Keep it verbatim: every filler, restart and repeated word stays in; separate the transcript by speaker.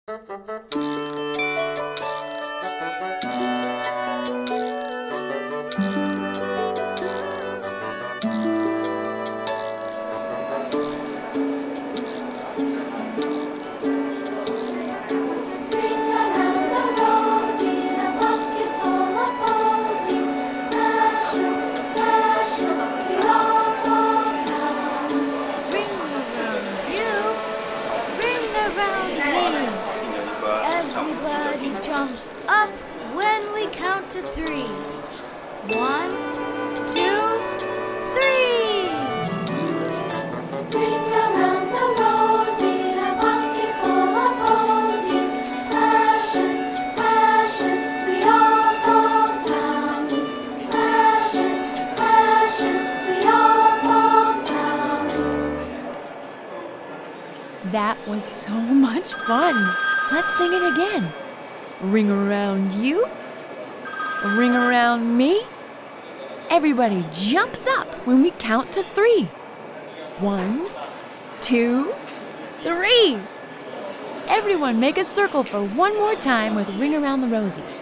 Speaker 1: Everybody jumps up when we count to three. One, two, three! Ring around the rosy, a bucket full of posies. Ashes, ashes, we all fall down. Ashes, ashes, we all fall down.
Speaker 2: That was so much fun. Let's sing it again. Ring around you. Ring around me. Everybody jumps up when we count to three. One, two, three. Everyone make a circle for one more time with Ring Around the Rosie.